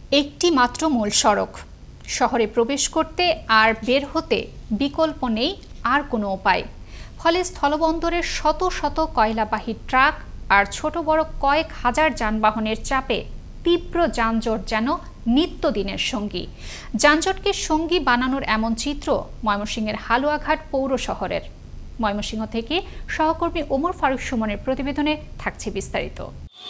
একটি মাত্র মূল সড়ক। শহরে প্রবেশ করতে আর বের হতে বিকল্প নেই আর কোনো উপায়। ফলে স্থলবন্দরের শত শত কয়লাবাহী ট্রাক আর ছোট বড় কয়েক হাজার যানবাহনের চাপে তীব্র যানজট যেন নিত্যদিনের সঙ্গী। যানজটকে সঙ্গী বানানোর এমন চিত্র ময়মনসিংহের হালুয়াঘাট পৌর শহরের। ময়মনসিংহ থেকে সহকর্মী ওমর ফারুক সুমনের প্রতিবেদনে থাকছে বিস্তারিত।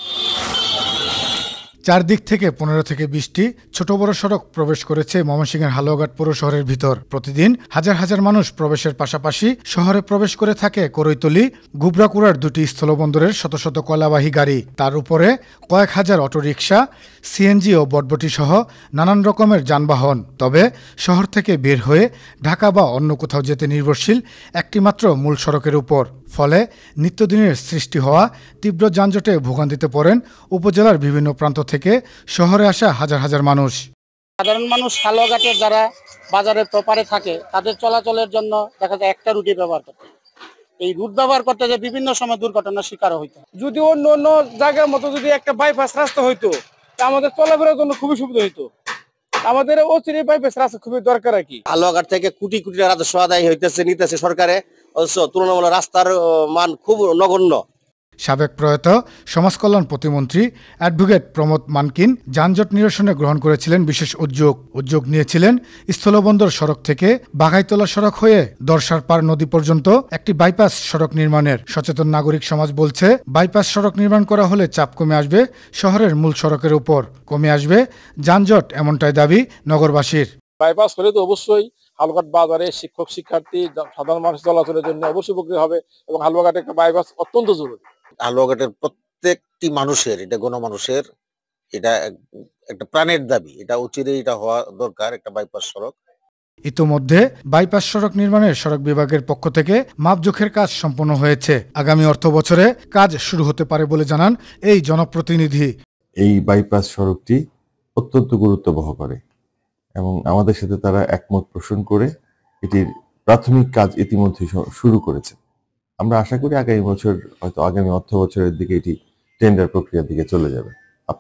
চারদিক থেকে 15 থেকে 20টি ছোট বড় সড়ক প্রবেশ করেছে ময়মনসিংহের হালুয়াঘাট পৌর শহরের ভিতর। প্রতিদিন হাজার হাজার মানুষ প্রবেশের পাশাপাশি শহরে প্রবেশ করে থাকে করৈতলী, গুবরাকুড়ার দুটি স্থলবন্দরের শত শত কয়লাবাহী গাড়ি, তার উপরে কয়েক হাজার অটোরিকশা, সিএনজি ও বটবটি সহ নানান রকমের যানবাহন। তবে শহর থেকে বের হয়ে ঢাকা বা অন্য কোথাও যেতে নির্ভরশীল একটি মাত্র মূল সড়কের উপর। ফলে নিত্যদিনের সৃষ্টি হওয়া তীব্র যানজটে ভোগান্তিতে পড়েন উপজেলার বিভিন্ন প্রান্ত থেকে শহরে আসা হাজার হাজার মানুষ। সাধারণ মানুষ হালুয়াঘাটের যারা বাজারের তোপারে থাকে তাদের চলাচলের জন্য দেখা যায় একটা রুটই ব্যবহার করতে। এই রুট ব্যবহার করতে যে বিভিন্ন সময় দুর্ঘটনার শিকার হইতো। যদি অন্য অন্য জায়গার মতো যদি একটা বাইপাস রাস্তা হইতো তা আমাদের চলাফেরার জন্য খুবই সুবিধা হইতো। আমাদের অচিরে বাইপাস রাস্তা খুবই দরকার আর কি। হালুয়াঘাট থেকে কোটি কোটি রাজস্ব আদায় নিতেছে সরকারে, অথচ তুলনামূলক রাস্তার মান খুব নগণ্য। সাবেক প্রয়াত সমাজ কল্যাণ প্রতিমন্ত্রী অ্যাডভোকেট প্রমোদ মানকিন যানজট নিরসনে গ্রহণ করেছিলেন বিশেষ উদ্যোগ নিয়েছিলেন স্থলবন্দর সড়ক থেকে বাঘাইতলা সড়ক হয়ে দরসারপাড় নদী পর্যন্ত একটি বাইপাস সড়ক নির্মাণের। সচেতন নাগরিক সমাজ বলছে, বাইপাস সড়ক নির্মাণ করা হলে চাপ কমে আসবে শহরের মূল সড়কের উপর, কমে আসবে যানজট, এমনটাই দাবি নগরবাসীর। বাইপাস হলে তো অবশ্যই হালুয়াঘাট বাজারে শিক্ষক শিক্ষার্থী সাধারণ মানুষ চলাচলের জন্য অবশ্যই উপকৃত হবে এবং হালুয়াঘাটে একটা বাইপাস অত্যন্ত জরুরি। হালুয়াঘাটের প্রত্যেকটি মানুষের, এটা গণমানুষের, এটা একটা প্রাণের দাবি। এটা অচিরেই এটা হওয়া দরকার, একটা বাইপাস সড়ক। ইতোমধ্যে বাইপাস সড়ক নির্মাণের সড়ক বিভাগের পক্ষ থেকে মাপজোখের কাজ সম্পন্ন হয়েছে। আগামী অর্থ বছরে কাজ শুরু হতে পারে বলে জানান এই জনপ্রতিনিধি। এই বাইপাস সড়কটি অত্যন্ত গুরুত্ব বহ করে এবং আমাদের সাথে তারা একমত পোষণ করে এটির প্রাথমিক কাজ ইতিমধ্যে শুরু করেছে। আমরা আশা করি আগামী বছর, হয়তো আগামী অর্থ বছরের দিকে এটি টেন্ডার প্রক্রিয়ার দিকে চলে যাবে।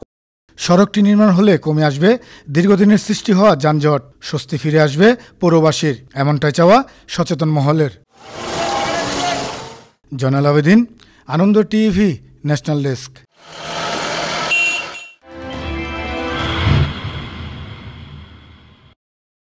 সড়কটি নির্মাণ হলে কমে আসবে দীর্ঘদিনের সৃষ্টি হওয়া যানজট, স্বস্তি ফিরে আসবে পৌরবাসীর, এমনটাই চাওয়া সচেতন মহলের। Joynal Abedin, Ananda TV, national desk.